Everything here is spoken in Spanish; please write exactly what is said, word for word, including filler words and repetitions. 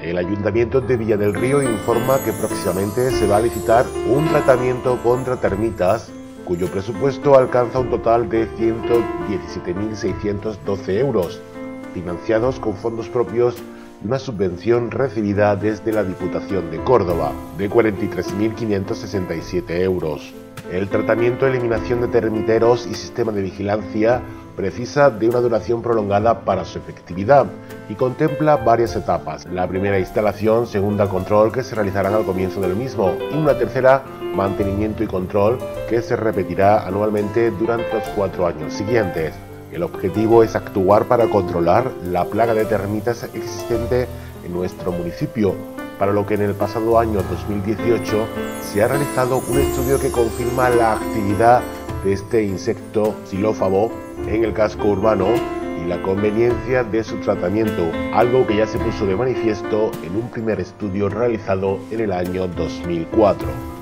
El Ayuntamiento de Villa del Río informa que próximamente se va a licitar un tratamiento contra termitas cuyo presupuesto alcanza un total de ciento diecisiete mil seiscientos doce euros, financiados con fondos propios y una subvención recibida desde la Diputación de Córdoba de cuarenta y tres mil quinientos sesenta y siete euros. El tratamiento, eliminación de termiteros y sistema de vigilancia precisa de una duración prolongada para su efectividad y contempla varias etapas. La primera, instalación; segunda, control, que se realizarán al comienzo del mismo, y una tercera, mantenimiento y control, que se repetirá anualmente durante los cuatro años siguientes. El objetivo es actuar para controlar la plaga de termitas existente en nuestro municipio, para lo que en el pasado año dos mil dieciocho se ha realizado un estudio que confirma la actividad de este insecto xilófago en el casco urbano y la conveniencia de su tratamiento, algo que ya se puso de manifiesto en un primer estudio realizado en el año dos mil cuatro.